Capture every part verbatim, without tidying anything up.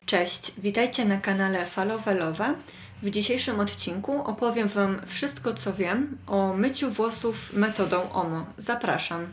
Cześć, witajcie na kanale Falowelowa. W dzisiejszym odcinku opowiem Wam wszystko, co wiem o myciu włosów metodą OMO. Zapraszam.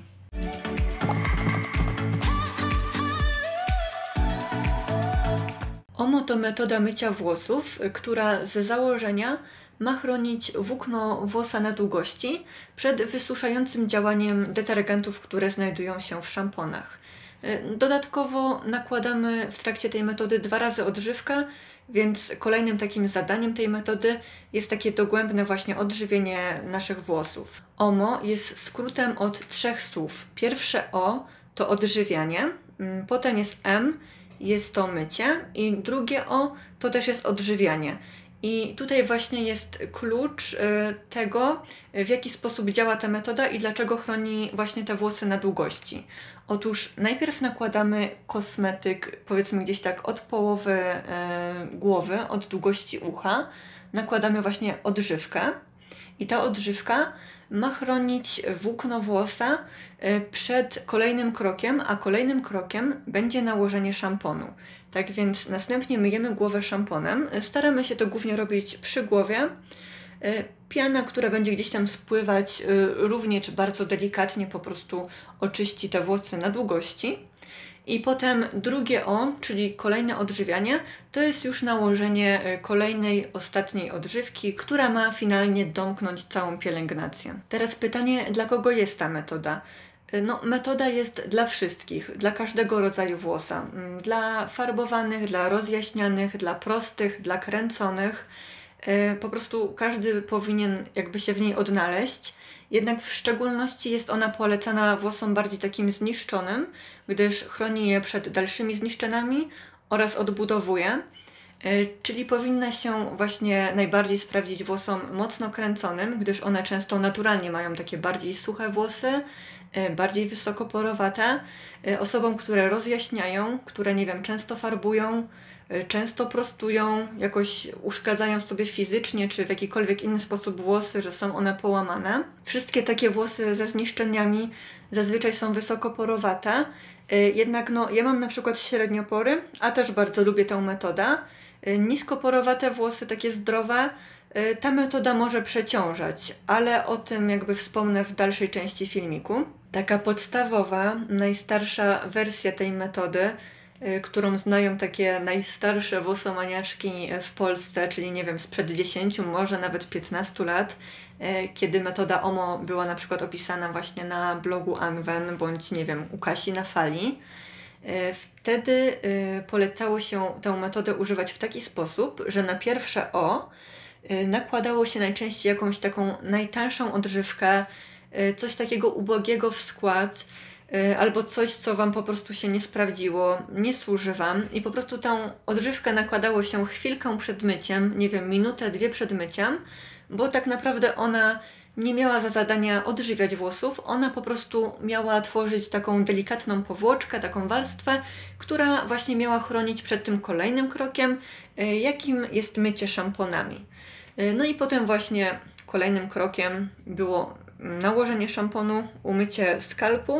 OMO to metoda mycia włosów, która z założenia ma chronić włókno włosa na długości przed wysuszającym działaniem detergentów, które znajdują się w szamponach. Dodatkowo nakładamy w trakcie tej metody dwa razy odżywka, więc kolejnym takim zadaniem tej metody jest takie dogłębne właśnie odżywienie naszych włosów. OMO jest skrótem od trzech słów. Pierwsze O to odżywianie, potem jest M, jest to mycie i drugie O to też jest odżywianie. I tutaj właśnie jest klucz tego, w jaki sposób działa ta metoda i dlaczego chroni właśnie te włosy na długości. Otóż najpierw nakładamy kosmetyk, powiedzmy gdzieś tak od połowy e, głowy, od długości ucha. Nakładamy właśnie odżywkę i ta odżywka ma chronić włókno włosa e, przed kolejnym krokiem, a kolejnym krokiem będzie nałożenie szamponu. Tak więc następnie myjemy głowę szamponem. Staramy się to głównie robić przy głowie. Piana, która będzie gdzieś tam spływać, również bardzo delikatnie po prostu oczyści te włosy na długości. I potem drugie O, czyli kolejne odżywianie, to jest już nałożenie kolejnej, ostatniej odżywki, która ma finalnie domknąć całą pielęgnację. Teraz pytanie, dla kogo jest ta metoda? No, metoda jest dla wszystkich, dla każdego rodzaju włosa. Dla farbowanych, dla rozjaśnianych, dla prostych, dla kręconych. Po prostu każdy powinien jakby się w niej odnaleźć. Jednak w szczególności jest ona polecana włosom bardziej takim zniszczonym, gdyż chroni je przed dalszymi zniszczeniami oraz odbudowuje. Czyli powinna się właśnie najbardziej sprawdzić włosom mocno kręconym, gdyż one często naturalnie mają takie bardziej suche włosy, bardziej wysokoporowate. Osobom, które rozjaśniają, które nie wiem, często farbują, często prostują, jakoś uszkadzają sobie fizycznie czy w jakikolwiek inny sposób włosy, że są one połamane. Wszystkie takie włosy ze zniszczeniami zazwyczaj są wysokoporowate. Jednak no, ja mam na przykład średniopory, a też bardzo lubię tę metodę. Niskoporowate włosy, takie zdrowe, ta metoda może przeciążać, ale o tym jakby wspomnę w dalszej części filmiku. Taka podstawowa, najstarsza wersja tej metody, którą znają takie najstarsze włosomaniaczki w Polsce, czyli nie wiem, sprzed dziesięciu, może nawet piętnastu lat, kiedy metoda OMO była na przykład opisana właśnie na blogu Anwen, bądź nie wiem, u Kasi na Fali. Wtedy polecało się tę metodę używać w taki sposób, że na pierwsze O nakładało się najczęściej jakąś taką najtańszą odżywkę, coś takiego ubogiego w skład, albo coś, co Wam po prostu się nie sprawdziło, nie służy Wam i po prostu tą odżywkę nakładało się chwilkę przed myciem, nie wiem, minutę, dwie przed myciem, bo tak naprawdę ona nie miała za zadania odżywiać włosów, ona po prostu miała tworzyć taką delikatną powłoczkę, taką warstwę, która właśnie miała chronić przed tym kolejnym krokiem, jakim jest mycie szamponami. No i potem właśnie kolejnym krokiem było nałożenie szamponu, umycie skalpu,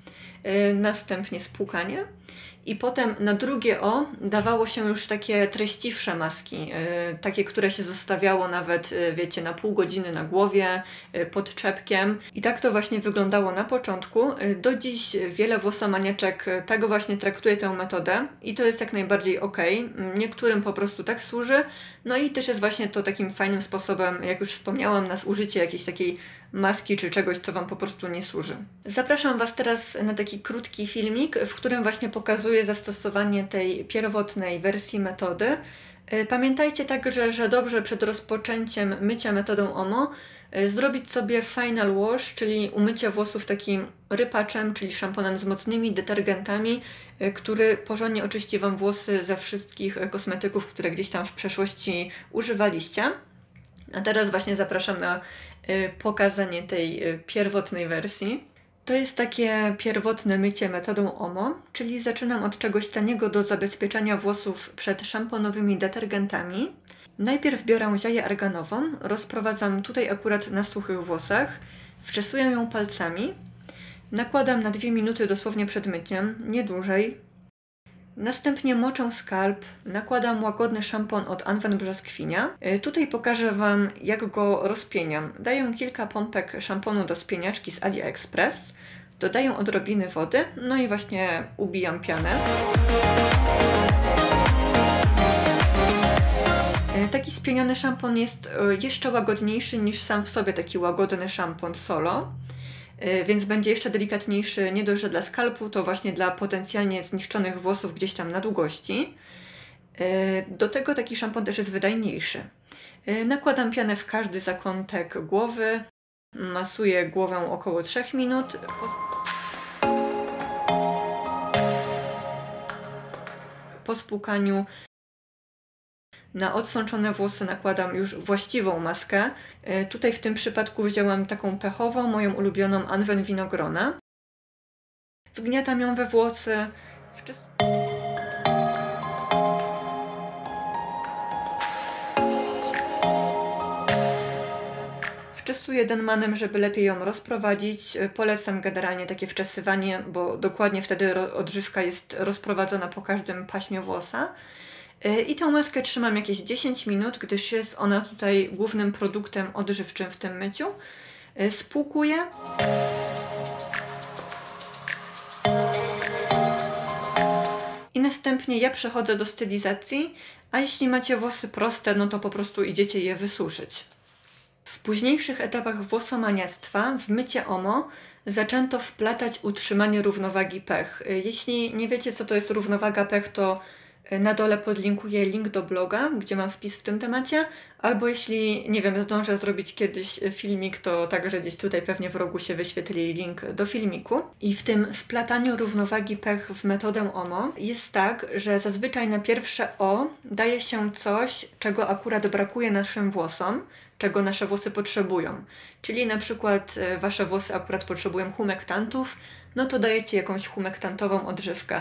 następnie spłukanie i potem na drugie O dawało się już takie treściwsze maski, takie, które się zostawiało nawet, wiecie, na pół godziny na głowie, pod czepkiem. I tak to właśnie wyglądało na początku. Do dziś wiele włosomaniaczek tak właśnie traktuje tę metodę i to jest jak najbardziej ok. Niektórym po prostu tak służy. No i też jest właśnie to takim fajnym sposobem, jak już wspomniałam, na zużycie jakiejś takiej maski czy czegoś, co Wam po prostu nie służy. Zapraszam Was teraz na taki krótki filmik, w którym właśnie pokazuję zastosowanie tej pierwotnej wersji metody. Pamiętajcie także, że dobrze przed rozpoczęciem mycia metodą OMO zrobić sobie final wash, czyli umycie włosów takim rypaczem, czyli szamponem z mocnymi detergentami, który porządnie oczyści Wam włosy ze wszystkich kosmetyków, które gdzieś tam w przeszłości używaliście. A teraz właśnie zapraszam na pokazanie tej pierwotnej wersji. To jest takie pierwotne mycie metodą OMO, czyli zaczynam od czegoś taniego do zabezpieczania włosów przed szamponowymi detergentami. Najpierw biorę ziaję arganową, rozprowadzam tutaj akurat na suchych włosach, wczesuję ją palcami, nakładam na dwie minuty dosłownie przed myciem, nie dłużej. Następnie moczę skalp, nakładam łagodny szampon od Anwen Brzoskwinia. Tutaj pokażę Wam, jak go rozpieniam. Daję kilka pompek szamponu do spieniaczki z AliExpress, dodaję odrobiny wody, no i właśnie ubijam pianę. Taki spieniony szampon jest jeszcze łagodniejszy niż sam w sobie taki łagodny szampon solo, więc będzie jeszcze delikatniejszy nie dość, że dla skalpu, to właśnie dla potencjalnie zniszczonych włosów gdzieś tam na długości. Do tego taki szampon też jest wydajniejszy. Nakładam pianę w każdy zakątek głowy, masuję głowę około trzech minut. Po spłukaniu na odsączone włosy nakładam już właściwą maskę. Tutaj w tym przypadku wzięłam taką pechową, moją ulubioną Anwen Winogrona. Wgniatam ją we włosy. Wczesuję denmanem, żeby lepiej ją rozprowadzić. Polecam generalnie takie wczesywanie, bo dokładnie wtedy odżywka jest rozprowadzona po każdym paśmie włosa. I tę maskę trzymam jakieś dziesięć minut, gdyż jest ona tutaj głównym produktem odżywczym w tym myciu. Spłukuję. I następnie ja przechodzę do stylizacji, a jeśli macie włosy proste, no to po prostu idziecie je wysuszyć. W późniejszych etapach włosomaniactwa w mycie Omo zaczęto wplatać utrzymanie równowagi pH. Jeśli nie wiecie, co to jest równowaga pH, to na dole podlinkuję link do bloga, gdzie mam wpis w tym temacie, albo jeśli, nie wiem, zdążę zrobić kiedyś filmik, to także gdzieś tutaj pewnie w rogu się wyświetli link do filmiku. I w tym wplataniu równowagi pH w metodę Omo jest tak, że zazwyczaj na pierwsze O daje się coś, czego akurat brakuje naszym włosom, czego nasze włosy potrzebują. Czyli na przykład Wasze włosy akurat potrzebują humektantów, no to dajecie jakąś humektantową odżywkę.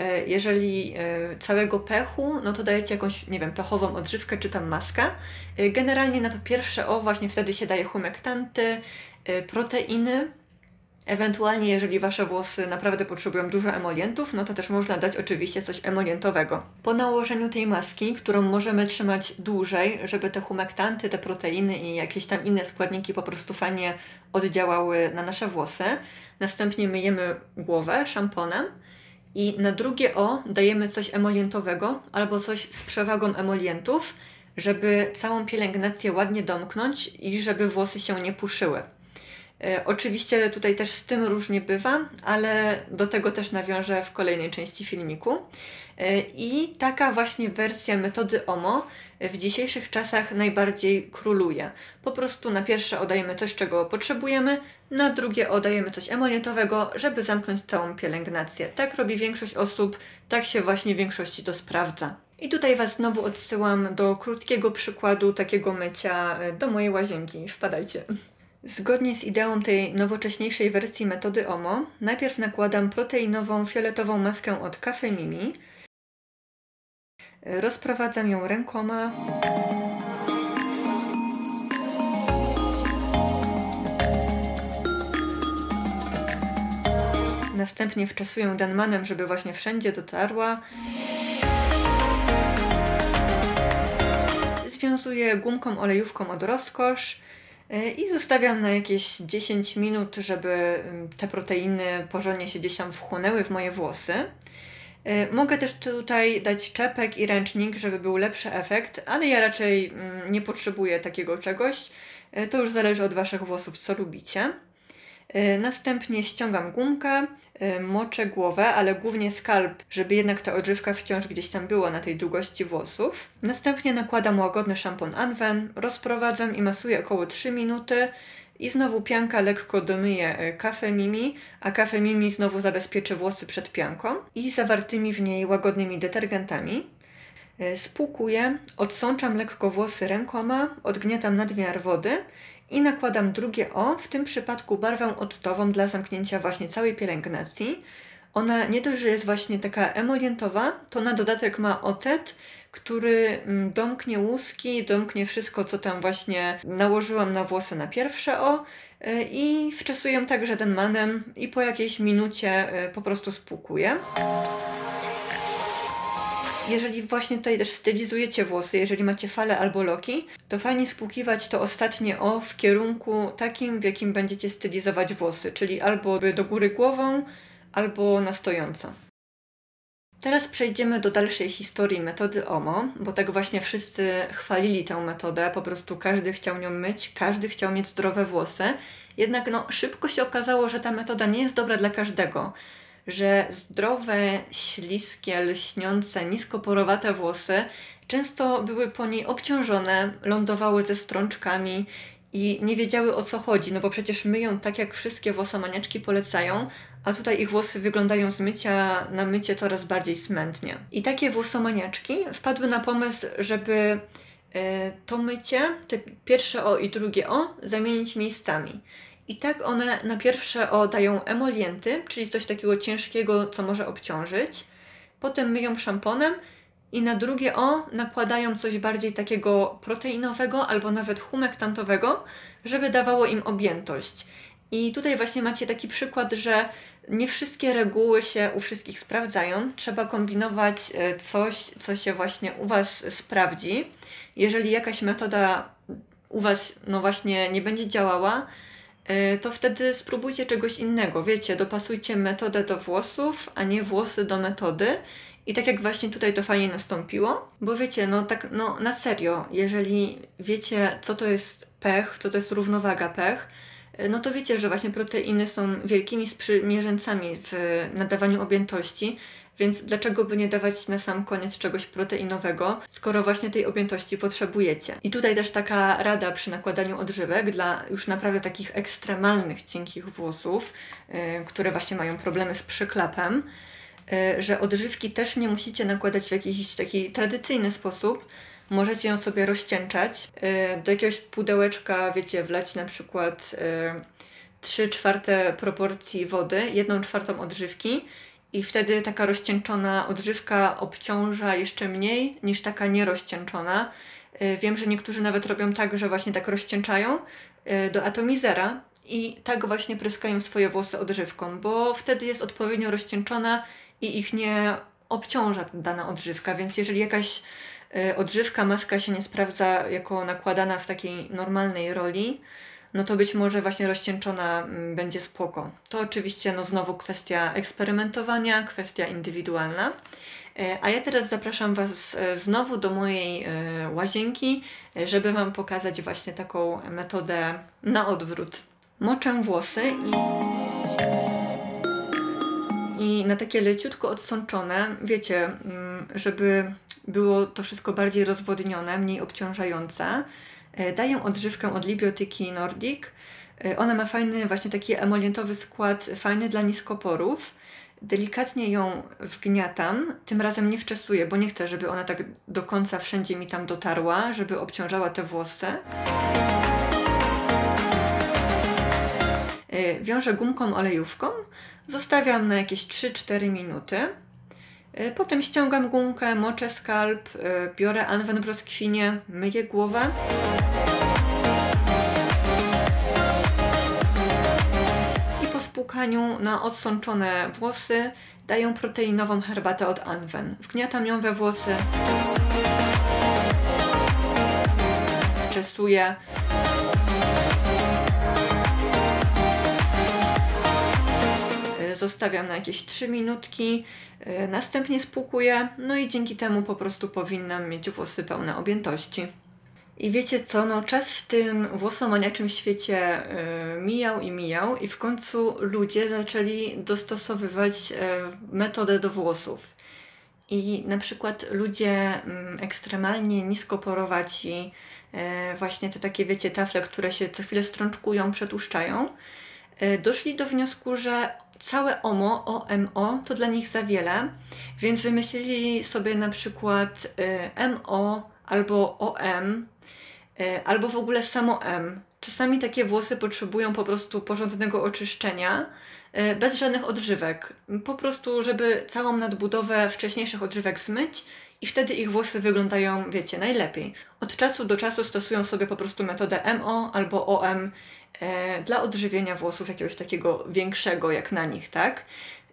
Jeżeli całego pechu, no to dajecie jakąś, nie wiem, pechową odżywkę czy tam maskę. Generalnie na to pierwsze O właśnie wtedy się daje humektanty, proteiny. Ewentualnie, jeżeli Wasze włosy naprawdę potrzebują dużo emolientów, no to też można dać oczywiście coś emolientowego. Po nałożeniu tej maski, którą możemy trzymać dłużej, żeby te humektanty, te proteiny i jakieś tam inne składniki po prostu fajnie oddziałały na nasze włosy, następnie myjemy głowę szamponem i na drugie O dajemy coś emolientowego albo coś z przewagą emolientów, żeby całą pielęgnację ładnie domknąć i żeby włosy się nie puszyły. E, oczywiście tutaj też z tym różnie bywa, ale do tego też nawiążę w kolejnej części filmiku. E, I taka właśnie wersja metody Omo w dzisiejszych czasach najbardziej króluje. Po prostu na pierwsze oddajemy coś, czego potrzebujemy, na drugie oddajemy coś emolientowego, żeby zamknąć całą pielęgnację. Tak robi większość osób, tak się właśnie w większości to sprawdza. I tutaj Was znowu odsyłam do krótkiego przykładu takiego mycia do mojej łazienki. Wpadajcie. Zgodnie z ideą tej nowocześniejszej wersji metody Omo, najpierw nakładam proteinową fioletową maskę od Cafe Mimi. Rozprowadzam ją rękoma. Następnie wczesuję denmanem, żeby właśnie wszędzie dotarła. Związuję gumką olejówką od Rozkosz i zostawiam na jakieś dziesięć minut, żeby te proteiny porządnie się gdzieś tam wchłonęły w moje włosy. Mogę też tutaj dać czepek i ręcznik, żeby był lepszy efekt, ale ja raczej nie potrzebuję takiego czegoś. To już zależy od Waszych włosów, co lubicie. Następnie ściągam gumkę, moczę głowę, ale głównie skalp, żeby jednak ta odżywka wciąż gdzieś tam była na tej długości włosów. Następnie nakładam łagodny szampon Anwen, rozprowadzam i masuję około trzy minuty i znowu pianka lekko domyje Cafe Mimi, a Cafe Mimi znowu zabezpieczy włosy przed pianką i zawartymi w niej łagodnymi detergentami. Spłukuję, odsączam lekko włosy rękoma, odgniatam nadmiar wody i nakładam drugie O, w tym przypadku barwę octową dla zamknięcia właśnie całej pielęgnacji. Ona nie dość, że jest właśnie taka emolientowa, to na dodatek ma ocet, który domknie łuski, domknie wszystko, co tam właśnie nałożyłam na włosy na pierwsze O i wczesuję także denmanem i po jakiejś minucie po prostu spłukuję. Jeżeli właśnie tutaj też stylizujecie włosy, jeżeli macie fale albo loki, to fajnie spłukiwać to ostatnie O w kierunku takim, w jakim będziecie stylizować włosy, czyli albo do góry głową, albo na stojąco. Teraz przejdziemy do dalszej historii metody O M O, bo tak właśnie wszyscy chwalili tę metodę, po prostu każdy chciał nią myć, każdy chciał mieć zdrowe włosy. Jednak no, szybko się okazało, że ta metoda nie jest dobra dla każdego, że zdrowe, śliskie, lśniące, niskoporowate włosy często były po niej obciążone, lądowały ze strączkami i nie wiedziały, o co chodzi, no bo przecież myją tak, jak wszystkie włosomaniaczki polecają, a tutaj ich włosy wyglądają z mycia na mycie coraz bardziej smętnie. I takie włosomaniaczki wpadły na pomysł, żeby e, to mycie, te pierwsze O i drugie O, zamienić miejscami. I tak one na pierwsze O dają emolienty, czyli coś takiego ciężkiego, co może obciążyć. Potem myją szamponem i na drugie O nakładają coś bardziej takiego proteinowego albo nawet humektantowego, żeby dawało im objętość. I tutaj właśnie macie taki przykład, że nie wszystkie reguły się u wszystkich sprawdzają. Trzeba kombinować coś, co się właśnie u Was sprawdzi. Jeżeli jakaś metoda u Was no właśnie nie będzie działała, to wtedy spróbujcie czegoś innego. Wiecie, dopasujcie metodę do włosów, a nie włosy do metody. I tak jak właśnie tutaj to fajnie nastąpiło, bo wiecie, no tak no na serio, jeżeli wiecie, co to jest pH, co to jest równowaga pH, no to wiecie, że właśnie proteiny są wielkimi sprzymierzeńcami w nadawaniu objętości, więc dlaczego by nie dawać na sam koniec czegoś proteinowego, skoro właśnie tej objętości potrzebujecie. I tutaj też taka rada przy nakładaniu odżywek dla już naprawdę takich ekstremalnych, cienkich włosów, yy, które właśnie mają problemy z przyklapem, yy, że odżywki też nie musicie nakładać w jakiś taki tradycyjny sposób. Możecie ją sobie rozcieńczać. Yy, do jakiegoś pudełeczka, wiecie, wlać na przykład yy, trzy czwarte proporcji wody, jedną czwartą odżywki, i wtedy taka rozcieńczona odżywka obciąża jeszcze mniej niż taka nierozcieńczona. Wiem, że niektórzy nawet robią tak, że właśnie tak rozcieńczają do atomizera i tak właśnie pryskają swoje włosy odżywką, bo wtedy jest odpowiednio rozcieńczona i ich nie obciąża dana odżywka, więc jeżeli jakaś odżywka, maska się nie sprawdza jako nakładana w takiej normalnej roli, no to być może właśnie rozcieńczona będzie spoko. To oczywiście no znowu kwestia eksperymentowania, kwestia indywidualna. A ja teraz zapraszam Was znowu do mojej łazienki, żeby Wam pokazać właśnie taką metodę na odwrót. Moczę włosy i, i na takie leciutko odsączone, wiecie, żeby było to wszystko bardziej rozwodnione, mniej obciążające, daję odżywkę od Libiotyki Nordic. Ona ma fajny, właśnie taki emolientowy skład, fajny dla niskoporów. Delikatnie ją wgniatam, tym razem nie wczesuję, bo nie chcę, żeby ona tak do końca wszędzie mi tam dotarła, żeby obciążała te włosy. Wiążę gumką olejówką, zostawiam na jakieś trzy cztery minuty. Potem ściągam gumkę, moczę skalp, biorę Anwen brzoskwinie, myję głowę. I po spłukaniu na odsączone włosy daję proteinową herbatę od Anwen. Wgniatam ją we włosy, czesuję. Zostawiam na jakieś trzy minutki, yy, następnie spłukuję, no i dzięki temu po prostu powinnam mieć włosy pełne objętości. I wiecie co, no czas w tym włosomaniaczym świecie yy, mijał i mijał i w końcu ludzie zaczęli dostosowywać yy, metodę do włosów. I na przykład ludzie yy, ekstremalnie niskoporowaci, yy, właśnie te takie, wiecie, tafle, które się co chwilę strączkują, przetłuszczają, yy, doszli do wniosku, że całe O M O, O M O to dla nich za wiele, więc wymyślili sobie na przykład y, M O albo O M, y, albo w ogóle samo M. Czasami takie włosy potrzebują po prostu porządnego oczyszczenia, y, bez żadnych odżywek. Po prostu, żeby całą nadbudowę wcześniejszych odżywek zmyć i wtedy ich włosy wyglądają, wiecie, najlepiej. Od czasu do czasu stosują sobie po prostu metodę M O albo O M, dla odżywienia włosów jakiegoś takiego większego jak na nich, tak?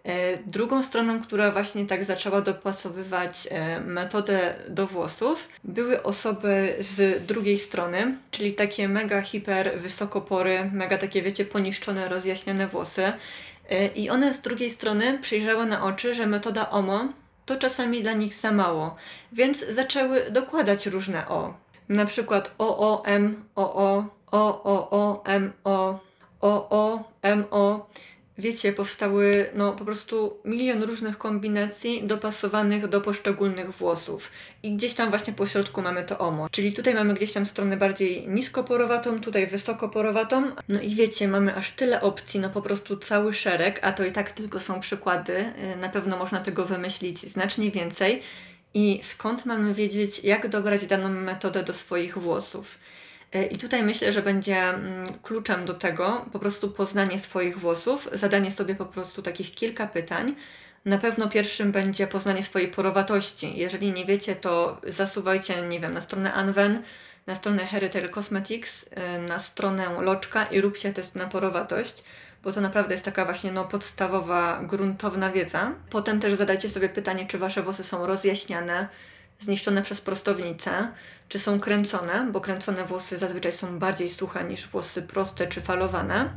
Drugą stroną, która właśnie tak zaczęła dopasowywać metodę do włosów, były osoby z drugiej strony, czyli takie mega hiper wysokopory, mega takie wiecie poniszczone, rozjaśnione włosy. I one z drugiej strony przyjrzały na oczy, że metoda O M O to czasami dla nich za mało, więc zaczęły dokładać różne O. Na przykład O O M O O, O O O M O, O O M O. Wiecie, powstały no po prostu milion różnych kombinacji dopasowanych do poszczególnych włosów. I gdzieś tam właśnie po środku mamy to O M O. Czyli tutaj mamy gdzieś tam stronę bardziej niskoporowatą, tutaj wysokoporowatą. No i wiecie, mamy aż tyle opcji, no po prostu cały szereg, a to i tak tylko są przykłady. Na pewno można tego wymyślić znacznie więcej. I skąd mamy wiedzieć, jak dobrać daną metodę do swoich włosów? I tutaj myślę, że będzie kluczem do tego po prostu poznanie swoich włosów, zadanie sobie po prostu takich kilka pytań. Na pewno pierwszym będzie poznanie swojej porowatości. Jeżeli nie wiecie, to zasuwajcie, nie wiem, na stronę Anwen, na stronę Heritage Cosmetics, na stronę Loczka i róbcie test na porowatość, bo to naprawdę jest taka właśnie no, podstawowa, gruntowna wiedza. Potem też zadajcie sobie pytanie, czy wasze włosy są rozjaśniane, zniszczone przez prostownicę, czy są kręcone, bo kręcone włosy zazwyczaj są bardziej suche niż włosy proste czy falowane.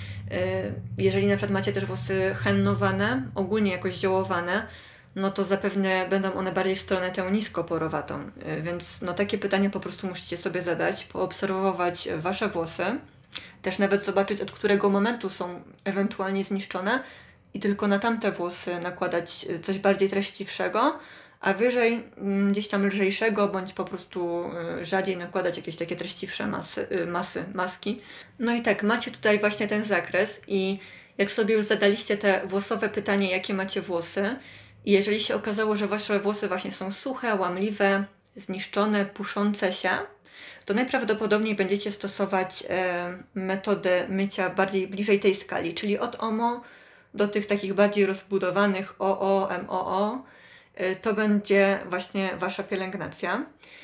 Jeżeli na przykład macie też włosy hennowane, ogólnie jakoś ziołowane, no to zapewne będą one bardziej w stronę tę niskoporowatą. Więc no takie pytania po prostu musicie sobie zadać, poobserwować wasze włosy, też nawet zobaczyć, od którego momentu są ewentualnie zniszczone i tylko na tamte włosy nakładać coś bardziej treściwszego, a wyżej gdzieś tam lżejszego, bądź po prostu rzadziej nakładać jakieś takie treściwsze masy, masy, maski. No i tak, macie tutaj właśnie ten zakres i jak sobie już zadaliście te włosowe pytanie, jakie macie włosy, i jeżeli się okazało, że wasze włosy właśnie są suche, łamliwe, zniszczone, puszące się, to najprawdopodobniej będziecie stosować e, metodę mycia bardziej bliżej tej skali, czyli od O M O do tych takich bardziej rozbudowanych O O, M O O. To będzie właśnie wasza pielęgnacja.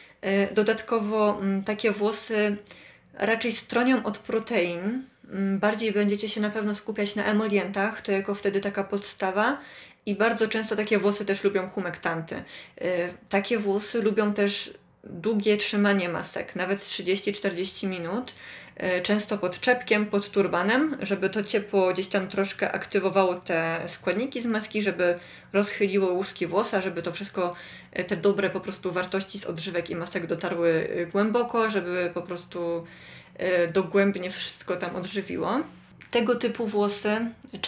Dodatkowo takie włosy raczej stronią od protein. Bardziej będziecie się na pewno skupiać na emolientach, to jako wtedy taka podstawa. I bardzo często takie włosy też lubią humektanty. Takie włosy lubią też długie trzymanie masek, nawet trzydzieści czterdzieści minut. Często pod czepkiem, pod turbanem, żeby to ciepło gdzieś tam troszkę aktywowało te składniki z maski, żeby rozchyliło łuski włosa, żeby to wszystko, te dobre po prostu wartości z odżywek i masek dotarły głęboko, żeby po prostu dogłębnie wszystko tam odżywiło. Tego typu włosy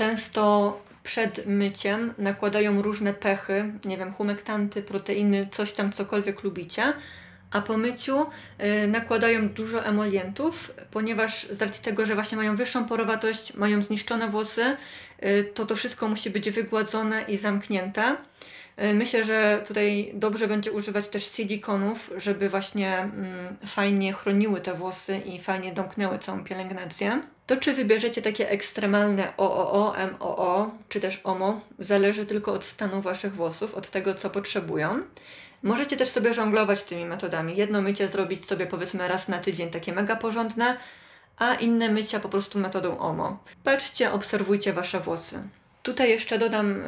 często przed myciem nakładają różne pechy, nie wiem, humektanty, proteiny, coś tam, cokolwiek lubicie, a po myciu y, nakładają dużo emolientów, ponieważ z racji tego, że właśnie mają wyższą porowatość, mają zniszczone włosy, y, to to wszystko musi być wygładzone i zamknięte. Y, myślę, że tutaj dobrze będzie używać też silikonów, żeby właśnie mm, fajnie chroniły te włosy i fajnie domknęły całą pielęgnację. To czy wybierzecie takie ekstremalne O O O, M O O, czy też O M O, zależy tylko od stanu waszych włosów, od tego, co potrzebują. Możecie też sobie żonglować tymi metodami. Jedno mycie zrobić sobie powiedzmy raz na tydzień, takie mega porządne, a inne mycia po prostu metodą O M O. Patrzcie, obserwujcie wasze włosy. Tutaj jeszcze dodam,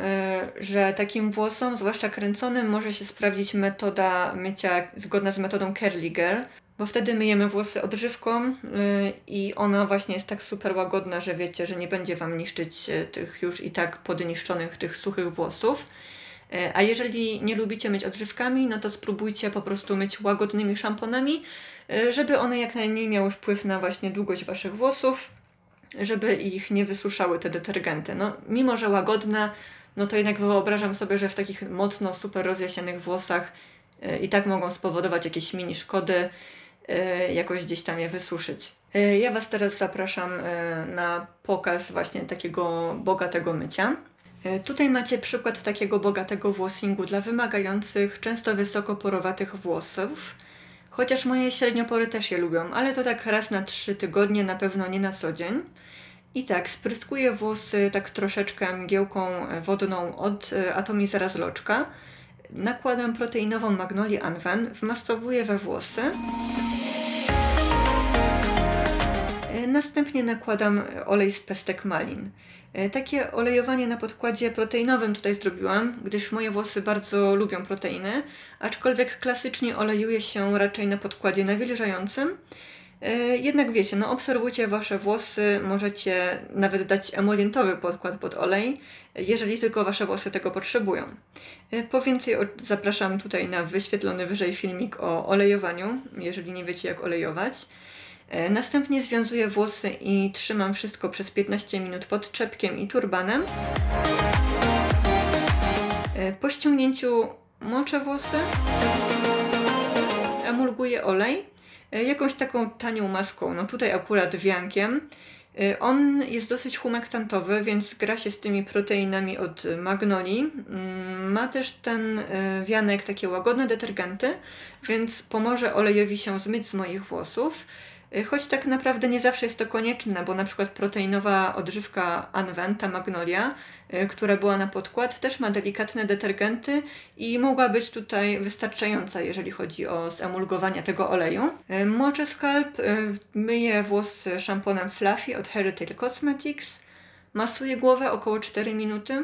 że takim włosom, zwłaszcza kręconym, może się sprawdzić metoda mycia zgodna z metodą Curly Girl, bo wtedy myjemy włosy odżywką i ona właśnie jest tak super łagodna, że wiecie, że nie będzie wam niszczyć tych już i tak podniszczonych, tych suchych włosów. A jeżeli nie lubicie myć odżywkami, no to spróbujcie po prostu myć łagodnymi szamponami, żeby one jak najmniej miały wpływ na właśnie długość waszych włosów, żeby ich nie wysuszały te detergenty. No, mimo że łagodne, no to jednak wyobrażam sobie, że w takich mocno super rozjaśnionych włosach i tak mogą spowodować jakieś mini szkody, jakoś gdzieś tam je wysuszyć. Ja was teraz zapraszam na pokaz właśnie takiego bogatego mycia. Tutaj macie przykład takiego bogatego włosingu dla wymagających, często wysoko porowatych włosów. Chociaż moje średniopory też je lubią, ale to tak raz na trzy tygodnie, na pewno nie na co dzień. I tak, spryskuję włosy tak troszeczkę mgiełką wodną od Atomizera z Loczka. Nakładam proteinową Magnolię Anwen, wmasowuję we włosy. Następnie nakładam olej z pestek malin. Takie olejowanie na podkładzie proteinowym tutaj zrobiłam, gdyż moje włosy bardzo lubią proteiny, aczkolwiek klasycznie olejuje się raczej na podkładzie nawilżającym. Jednak wiecie, no obserwujcie wasze włosy, możecie nawet dać emolientowy podkład pod olej, jeżeli tylko wasze włosy tego potrzebują. Po więcej zapraszam tutaj na wyświetlony wyżej filmik o olejowaniu, jeżeli nie wiecie jak olejować. Następnie związuję włosy i trzymam wszystko przez piętnaście minut pod czepkiem i turbanem. Po ściągnięciu moczę włosy, emulguję olej jakąś taką tanią maską, no tutaj akurat wiankiem. On jest dosyć humektantowy, więc gra się z tymi proteinami od Magnolii. Ma też ten wianek takie łagodne detergenty, więc pomoże olejowi się zmyć z moich włosów. Choć tak naprawdę nie zawsze jest to konieczne, bo na przykład proteinowa odżywka Anwen, ta Magnolia, która była na podkład, też ma delikatne detergenty i mogła być tutaj wystarczająca, jeżeli chodzi o zemulgowanie tego oleju. Moczę skalp, myję włosy szamponem Fluffy od Heritage Cosmetics, masuję głowę około cztery minuty.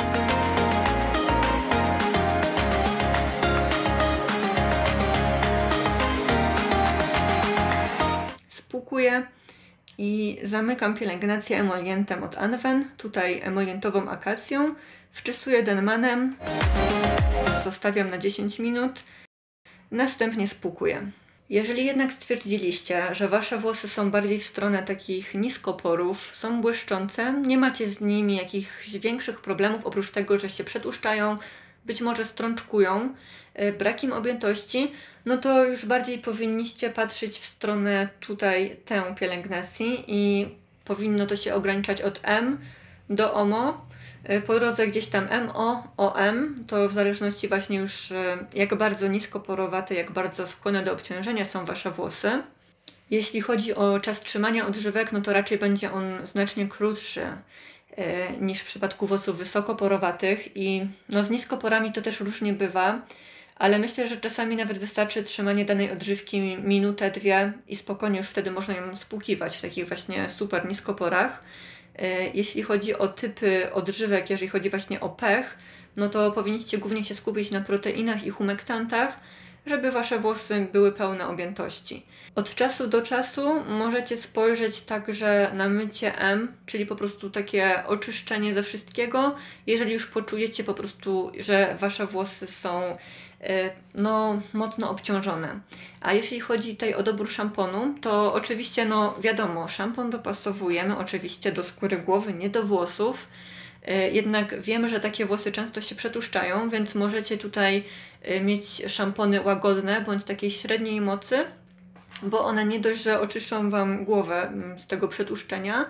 Spłukuję i zamykam pielęgnację emolientem od Anwen, tutaj emolientową akacją. Wczesuję denmanem, zostawiam na dziesięć minut, następnie spłukuję. Jeżeli jednak stwierdziliście, że wasze włosy są bardziej w stronę takich niskoporów, są błyszczące, nie macie z nimi jakichś większych problemów, oprócz tego, że się przetłuszczają, być może strączkują, brak im objętości, no to już bardziej powinniście patrzeć w stronę tutaj tę pielęgnacji i powinno to się ograniczać od M do O M O. Po drodze gdzieś tam M O, O M, to w zależności właśnie już jak bardzo niskoporowate, jak bardzo skłonne do obciążenia są wasze włosy. Jeśli chodzi o czas trzymania odżywek, no to raczej będzie on znacznie krótszy niż w przypadku włosów wysokoporowatych i no z niskoporami to też różnie bywa, ale myślę, że czasami nawet wystarczy trzymanie danej odżywki minutę, dwie i spokojnie już wtedy można ją spłukiwać w takich właśnie super niskoporach. Jeśli chodzi o typy odżywek, jeżeli chodzi właśnie o pH, no to powinniście głównie się skupić na proteinach i humektantach, żeby wasze włosy były pełne objętości. Od czasu do czasu możecie spojrzeć także na mycie M, czyli po prostu takie oczyszczenie ze wszystkiego, jeżeli już poczujecie po prostu, że wasze włosy są no, mocno obciążone. A jeśli chodzi tutaj o dobór szamponu, to oczywiście, no wiadomo, szampon dopasowujemy oczywiście do skóry głowy, nie do włosów. Jednak wiemy, że takie włosy często się przetłuszczają, więc możecie tutaj mieć szampony łagodne bądź takiej średniej mocy, bo one nie dość, że oczyszczą wam głowę z tego przetłuszczenia,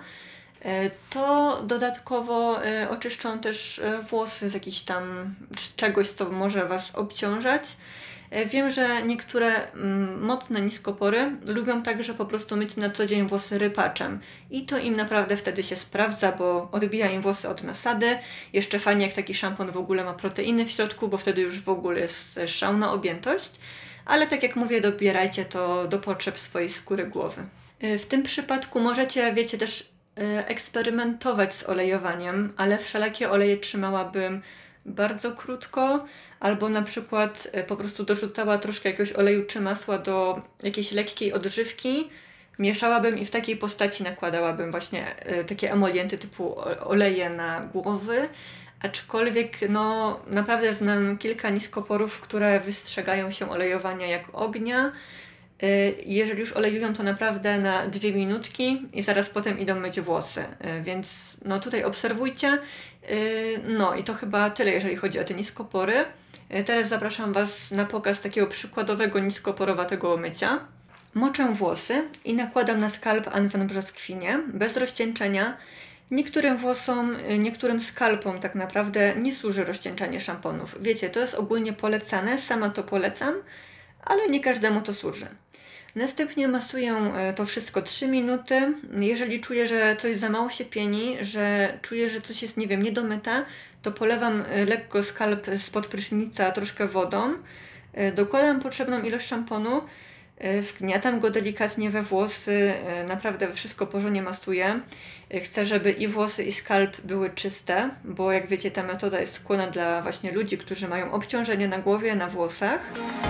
to dodatkowo oczyszczą też włosy z jakichś tam czegoś, co może was obciążać. Wiem, że niektóre mocne niskopory lubią także po prostu myć na co dzień włosy rypaczem i to im naprawdę wtedy się sprawdza, bo odbija im włosy od nasady. Jeszcze fajnie jak taki szampon w ogóle ma proteiny w środku, bo wtedy już w ogóle jest szał na objętość. Ale tak jak mówię, dobierajcie to do potrzeb swojej skóry głowy. W tym przypadku możecie, wiecie, też eksperymentować z olejowaniem, ale wszelakie oleje trzymałabym bardzo krótko, albo na przykład po prostu dorzucała troszkę jakiegoś oleju czy masła do jakiejś lekkiej odżywki, mieszałabym i w takiej postaci nakładałabym właśnie takie emolienty typu oleje na głowy, aczkolwiek no naprawdę znam kilka niskoporów, które wystrzegają się olejowania jak ognia. Jeżeli już olejują, to naprawdę na dwie minutki i zaraz potem idą myć włosy, więc no tutaj obserwujcie. No i to chyba tyle, jeżeli chodzi o te niskopory. Teraz zapraszam Was na pokaz takiego przykładowego niskoporowatego mycia. Moczę włosy i nakładam na skalp Anwen brzoskwinie bez rozcieńczenia. Niektórym włosom, niektórym skalpom tak naprawdę nie służy rozcieńczanie szamponów. Wiecie, to jest ogólnie polecane, sama to polecam, ale nie każdemu to służy. Następnie masuję to wszystko trzy minuty. Jeżeli czuję, że coś za mało się pieni, że czuję, że coś jest, nie wiem, niedomyte, to polewam lekko skalp spod prysznica troszkę wodą. Dokładam potrzebną ilość szamponu. Wgniatam go delikatnie we włosy, naprawdę wszystko porządnie masuję. Chcę, żeby i włosy, i skalp były czyste, bo jak wiecie, ta metoda jest skłonna dla właśnie ludzi, którzy mają obciążenie na głowie, na włosach.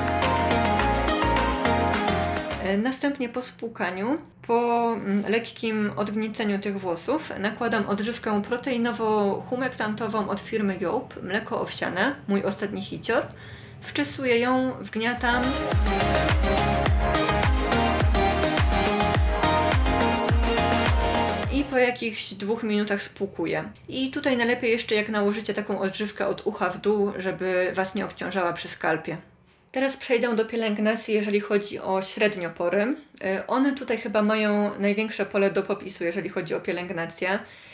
Następnie po spłukaniu, po lekkim odgnieceniu tych włosów nakładam odżywkę proteinowo-humektantową od firmy Joop, mleko owsiane, mój ostatni hicior. Wczesuję ją, wgniatam. I po jakichś dwóch minutach spłukuję. I tutaj najlepiej jeszcze jak nałożycie taką odżywkę od ucha w dół, żeby Was nie obciążała przy skalpie. Teraz przejdę do pielęgnacji, jeżeli chodzi o średniopory. One tutaj chyba mają największe pole do popisu, jeżeli chodzi o pielęgnację.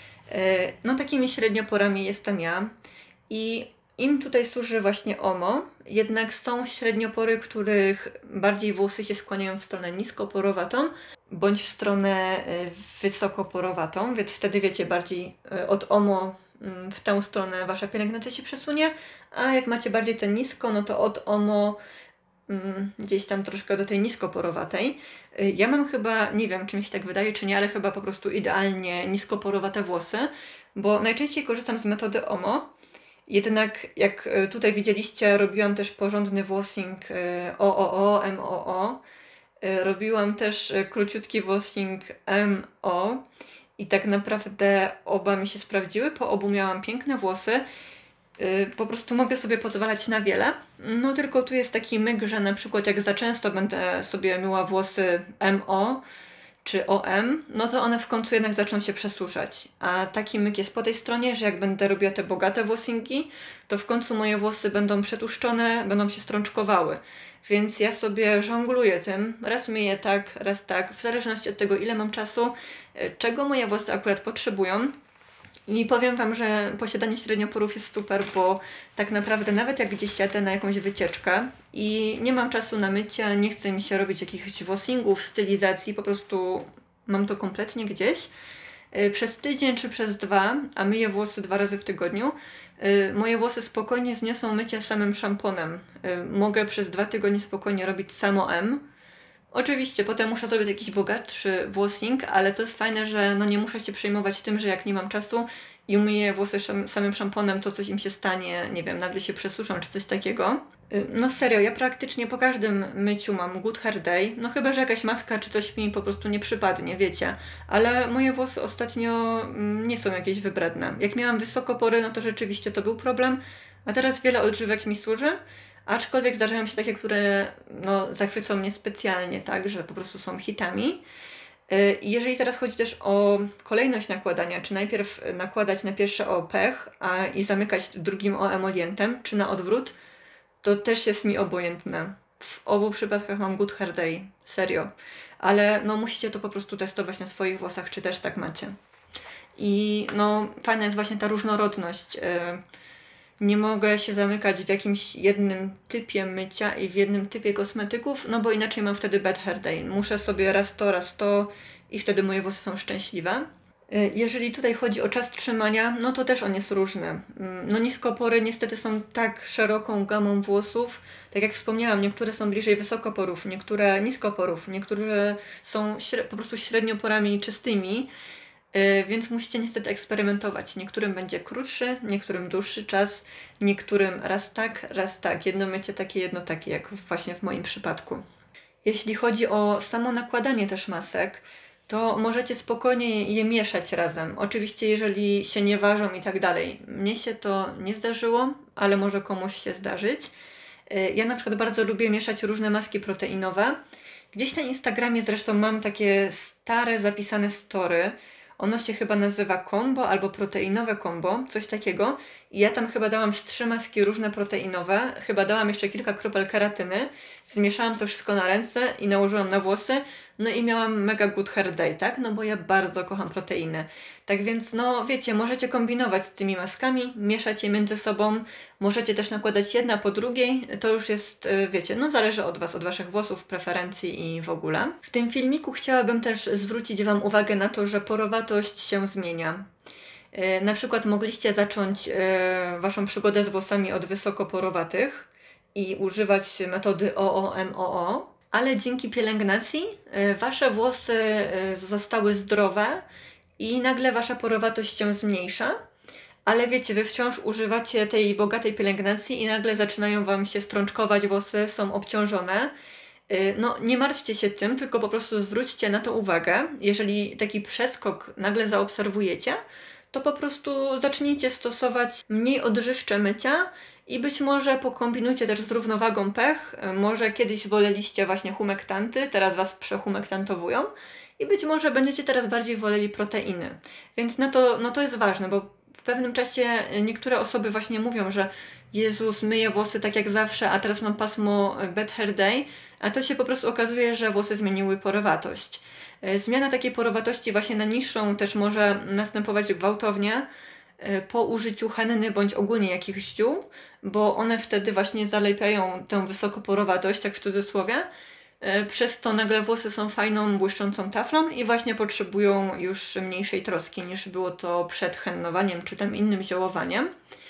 No takimi średnioporami jestem ja. I im tutaj służy właśnie Omo, jednak są średniopory, których bardziej włosy się skłaniają w stronę niskoporowatą, bądź w stronę wysokoporowatą, więc wtedy wiecie, bardziej od Omo w tę stronę Wasza pielęgnacja się przesunie, a jak macie bardziej ten nisko, no to od Omo mm, gdzieś tam troszkę do tej niskoporowatej. Ja mam chyba, nie wiem czy mi się tak wydaje czy nie, ale chyba po prostu idealnie niskoporowate włosy, bo najczęściej korzystam z metody Omo. Jednak jak tutaj widzieliście, robiłam też porządny włosing O O O, M O O. Robiłam też króciutki włosing M O i tak naprawdę oba mi się sprawdziły. Po obu miałam piękne włosy. Po prostu mogę sobie pozwalać na wiele. No tylko tu jest taki myk, że na przykład jak za często będę sobie myła włosy M O czy O M, no to one w końcu jednak zaczną się przesuszać. A taki myk jest po tej stronie, że jak będę robiła te bogate włosingi, to w końcu moje włosy będą przetłuszczone, będą się strączkowały. Więc ja sobie żongluję tym, raz myję tak, raz tak, w zależności od tego, ile mam czasu, czego moje włosy akurat potrzebują. I powiem Wam, że posiadanie średnioporów jest super, bo tak naprawdę nawet jak gdzieś jadę na jakąś wycieczkę i nie mam czasu na mycie, nie chce mi się robić jakichś włosingów, stylizacji, po prostu mam to kompletnie gdzieś. Przez tydzień czy przez dwa, a myję włosy dwa razy w tygodniu, moje włosy spokojnie zniosą mycie samym szamponem. Mogę przez dwa tygodnie spokojnie robić samo M. Oczywiście, potem muszę zrobić jakiś bogatszy włosing, ale to jest fajne, że no nie muszę się przejmować tym, że jak nie mam czasu i umyję włosy szam samym szamponem, to coś im się stanie, nie wiem, nagle się przesuszą czy coś takiego. No serio, ja praktycznie po każdym myciu mam good hair day, no chyba, że jakaś maska czy coś mi po prostu nie przypadnie, wiecie. Ale moje włosy ostatnio nie są jakieś wybredne. Jak miałam wysokopory, no to rzeczywiście to był problem, a teraz wiele odżywek mi służy. Aczkolwiek zdarzają się takie, które no, zachwycą mnie specjalnie, tak, że po prostu są hitami. I jeżeli teraz chodzi też o kolejność nakładania, czy najpierw nakładać na pierwsze o pech, a i zamykać drugim o emolientem, czy na odwrót, to też jest mi obojętne. W obu przypadkach mam good hair day, serio. Ale no musicie to po prostu testować na swoich włosach, czy też tak macie. I no fajna jest właśnie ta różnorodność. Nie mogę się zamykać w jakimś jednym typie mycia i w jednym typie kosmetyków, no bo inaczej mam wtedy bad hair day. Muszę sobie raz to, raz to i wtedy moje włosy są szczęśliwe. Jeżeli tutaj chodzi o czas trzymania, no to też on jest różny. No niskopory niestety są tak szeroką gamą włosów, tak jak wspomniałam, niektóre są bliżej wysokoporów, niektóre niskoporów, niektórzy są po prostu średnioporami czystymi, więc musicie niestety eksperymentować. Niektórym będzie krótszy, niektórym dłuższy czas, niektórym raz tak, raz tak. Jedno mycie takie, jedno takie, jak właśnie w moim przypadku. Jeśli chodzi o samo nakładanie też masek, to możecie spokojnie je mieszać razem. Oczywiście jeżeli się nie ważą i tak dalej. Mnie się to nie zdarzyło, ale może komuś się zdarzyć. Ja na przykład bardzo lubię mieszać różne maski proteinowe. Gdzieś na Instagramie zresztą mam takie stare zapisane story. Ono się chyba nazywa combo albo proteinowe combo, coś takiego. I ja tam chyba dałam z trzy maski różne proteinowe, chyba dałam jeszcze kilka kropel keratyny, zmieszałam to wszystko na ręce i nałożyłam na włosy, no i miałam mega good hair day, tak? No bo ja bardzo kocham proteiny. Tak więc, no wiecie, możecie kombinować z tymi maskami, mieszać je między sobą, możecie też nakładać jedna po drugiej, to już jest, wiecie, no zależy od Was, od Waszych włosów, preferencji i w ogóle. W tym filmiku chciałabym też zwrócić Wam uwagę na to, że porowatość się zmienia. Na przykład mogliście zacząć Waszą przygodę z włosami od wysokoporowatych i używać metody O O M O O, ale dzięki pielęgnacji y, wasze włosy y, zostały zdrowe i nagle wasza porowatość się zmniejsza. Ale wiecie, wy wciąż używacie tej bogatej pielęgnacji i nagle zaczynają wam się strączkować włosy, są obciążone. No nie martwcie się tym, tylko po prostu zwróćcie na to uwagę. Jeżeli taki przeskok nagle zaobserwujecie, to po prostu zacznijcie stosować mniej odżywcze mycia i być może pokombinujcie też z równowagą pH. Może kiedyś woleliście właśnie humektanty, teraz was przehumektantowują i być może będziecie teraz bardziej woleli proteiny. Więc no to, no to jest ważne, bo w pewnym czasie niektóre osoby właśnie mówią, że Jezus, myję włosy tak jak zawsze, a teraz mam pasmo Bad Hair Day, a to się po prostu okazuje, że włosy zmieniły porowatość. Zmiana takiej porowatości właśnie na niższą też może następować gwałtownie po użyciu henny bądź ogólnie jakichś ziół, bo one wtedy właśnie zalepiają tę wysokoporowatość, tak w cudzysłowie, przez co nagle włosy są fajną, błyszczącą taflą i właśnie potrzebują już mniejszej troski niż było to przed hennowaniem czy tam innym ziołowaniem.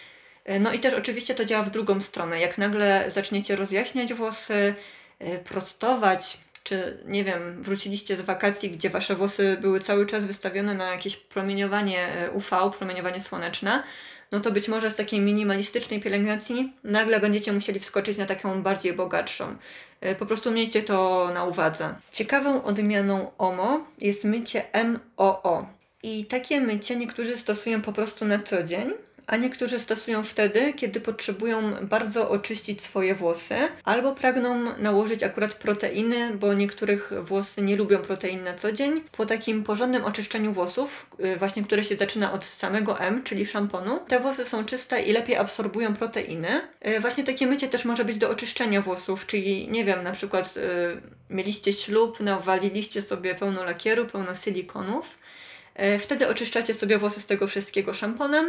No i też oczywiście to działa w drugą stronę. Jak nagle zaczniecie rozjaśniać włosy, prostować, czy nie wiem, wróciliście z wakacji, gdzie wasze włosy były cały czas wystawione na jakieś promieniowanie U V, promieniowanie słoneczne, no to być może z takiej minimalistycznej pielęgnacji nagle będziecie musieli wskoczyć na taką bardziej bogatszą. Po prostu miejcie to na uwadze. Ciekawą odmianą O M O jest mycie M O O. I takie mycie niektórzy stosują po prostu na co dzień, a niektórzy stosują wtedy, kiedy potrzebują bardzo oczyścić swoje włosy, albo pragną nałożyć akurat proteiny, bo niektórych włosy nie lubią protein na co dzień. Po takim porządnym oczyszczeniu włosów, właśnie które się zaczyna od samego M, czyli szamponu, te włosy są czyste i lepiej absorbują proteiny. Właśnie takie mycie też może być do oczyszczenia włosów, czyli nie wiem, na przykład yy, mieliście ślub, nawaliliście sobie pełno lakieru, pełno silikonów. Yy, wtedy oczyszczacie sobie włosy z tego wszystkiego szamponem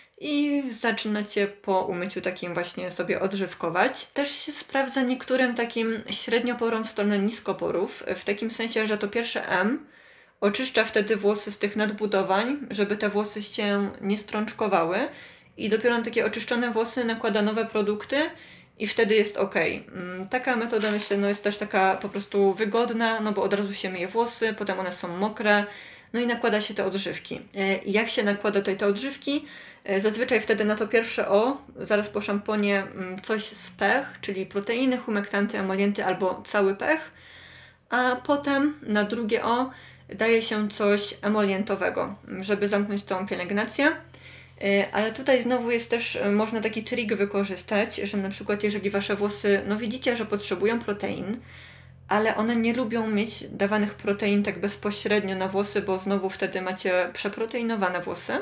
i zaczynacie po umyciu takim właśnie sobie odżywkować. Też się sprawdza niektórym takim średnioporom w stronę niskoporów, w takim sensie, że to pierwsze M oczyszcza wtedy włosy z tych nadbudowań, żeby te włosy się nie strączkowały i dopiero na takie oczyszczone włosy nakłada nowe produkty i wtedy jest ok. Taka metoda, myślę, no jest też taka po prostu wygodna, no bo od razu się myje włosy, potem one są mokre, no i nakłada się te odżywki. Jak się nakłada tutaj te odżywki? Zazwyczaj wtedy na to pierwsze O, zaraz po szamponie coś z pH, czyli proteiny, humektanty, emolienty albo cały pH, a potem na drugie O daje się coś emolientowego, żeby zamknąć całą pielęgnację. Ale tutaj znowu jest też, można taki trik wykorzystać, że na przykład jeżeli wasze włosy, no widzicie, że potrzebują protein, ale one nie lubią mieć dawanych protein tak bezpośrednio na włosy, bo znowu wtedy macie przeproteinowane włosy,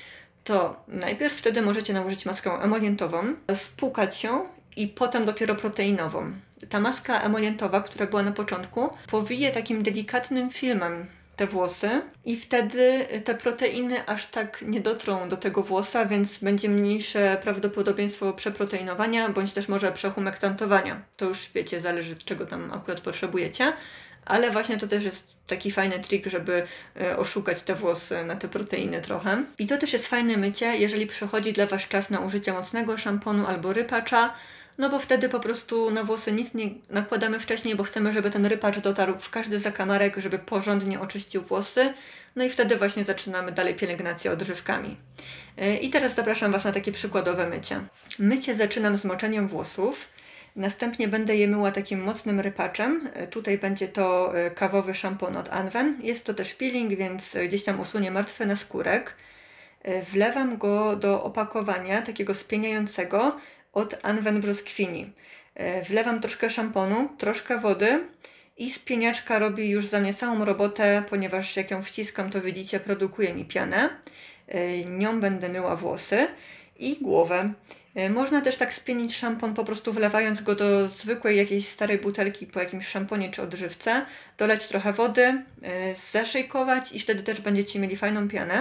to najpierw wtedy możecie nałożyć maskę emolientową, spłukać ją i potem dopiero proteinową. Ta maska emolientowa, która była na początku, powije takim delikatnym filmem te włosy i wtedy te proteiny aż tak nie dotrą do tego włosa, więc będzie mniejsze prawdopodobieństwo przeproteinowania, bądź też może przehumektantowania. To już wiecie, zależy czego tam akurat potrzebujecie. Ale właśnie to też jest taki fajny trik, żeby oszukać te włosy na te proteiny trochę. I to też jest fajne mycie, jeżeli przychodzi dla was czas na użycie mocnego szamponu albo rypacza, no bo wtedy po prostu na włosy nic nie nakładamy wcześniej, bo chcemy, żeby ten rypacz dotarł w każdy zakamarek, żeby porządnie oczyścił włosy. No i wtedy właśnie zaczynamy dalej pielęgnację odżywkami. I teraz zapraszam was na takie przykładowe mycie. Mycie zaczynam z moczeniem włosów. Następnie będę je myła takim mocnym rypaczem. Tutaj będzie to kawowy szampon od Anwen. Jest to też peeling, więc gdzieś tam usunie martwy naskórek. Wlewam go do opakowania takiego spieniającego od Anwen Brzoskwini. Wlewam troszkę szamponu, troszkę wody i spieniaczka robi już za mnie całą robotę, ponieważ jak ją wciskam, to widzicie, produkuje mi pianę. Nią będę myła włosy i głowę. Można też tak spienić szampon, po prostu wlewając go do zwykłej jakiejś starej butelki po jakimś szamponie czy odżywce, dolać trochę wody, zaszejkować i wtedy też będziecie mieli fajną pianę.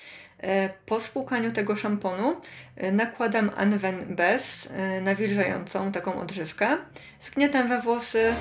Po spłukaniu tego szamponu nakładam Anwen Bez, nawilżającą taką odżywkę. Wgniatam we włosy.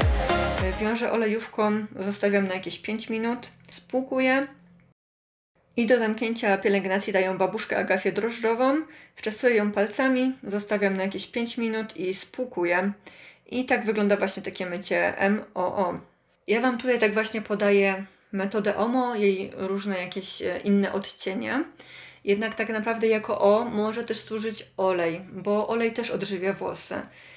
Wiążę olejówką, zostawiam na jakieś pięć minut, spłukuję I do zamknięcia pielęgnacji daję babuszkę agafię drożdżową, wczesuję ją palcami, zostawiam na jakieś pięć minut i spłukuję. I tak wygląda właśnie takie mycie M O O. Ja Wam tutaj tak właśnie podaję metodę O M O, jej różne jakieś inne odcienie. Jednak tak naprawdę jako O może też służyć olej, bo olej też odżywia włosy.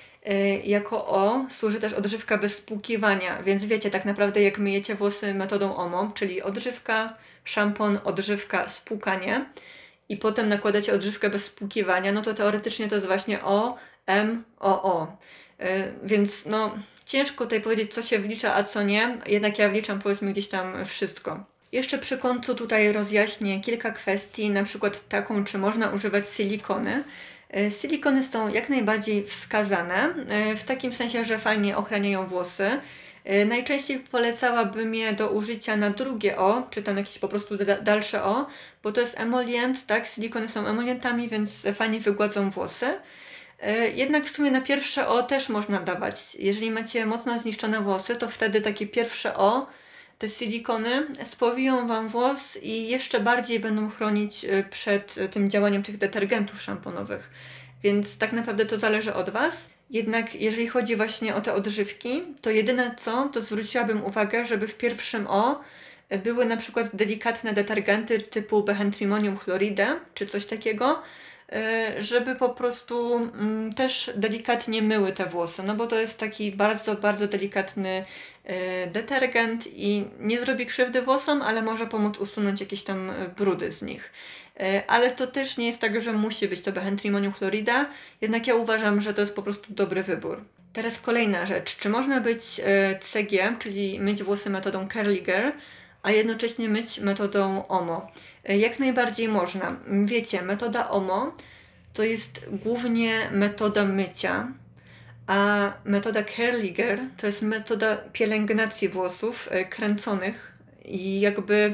Jako O służy też odżywka bez spłukiwania, więc wiecie tak naprawdę jak myjecie włosy metodą O M O, czyli odżywka, szampon, odżywka, spłukanie i potem nakładacie odżywkę bez spłukiwania, no to teoretycznie to jest właśnie O, M, O, O. Więc no ciężko tutaj powiedzieć co się wlicza, a co nie, jednak ja wliczam powiedzmy gdzieś tam wszystko. Jeszcze przy końcu tutaj rozjaśnię kilka kwestii, na przykład taką, czy można używać silikony. Silikony są jak najbardziej wskazane, w takim sensie, że fajnie ochraniają włosy. Najczęściej polecałabym je do użycia na drugie O, czy tam jakieś po prostu dalsze O, bo to jest emolient, tak? Silikony są emolientami, więc fajnie wygładzą włosy. Jednak w sumie na pierwsze O też można dawać. Jeżeli macie mocno zniszczone włosy, to wtedy takie pierwsze O, te silikony spowiją Wam włos i jeszcze bardziej będą chronić przed tym działaniem tych detergentów szamponowych. Więc tak naprawdę to zależy od Was. Jednak jeżeli chodzi właśnie o te odżywki, to jedyne co, to zwróciłabym uwagę, żeby w pierwszym O były na przykład delikatne detergenty typu Befenthrimonium chloride czy coś takiego, żeby po prostu mm, też delikatnie myły te włosy, no bo to jest taki bardzo, bardzo delikatny y, detergent i nie zrobi krzywdy włosom, ale może pomóc usunąć jakieś tam brudy z nich. Y, ale to też nie jest tak, że musi być to Befenthrimonium chloride, jednak ja uważam, że to jest po prostu dobry wybór. Teraz kolejna rzecz, czy można być y, C G, czyli myć włosy metodą Curly Girl, a jednocześnie myć metodą O M O? Jak najbardziej można. Wiecie, metoda O M O to jest głównie metoda mycia, a metoda Curly Girl to jest metoda pielęgnacji włosów kręconych i jakby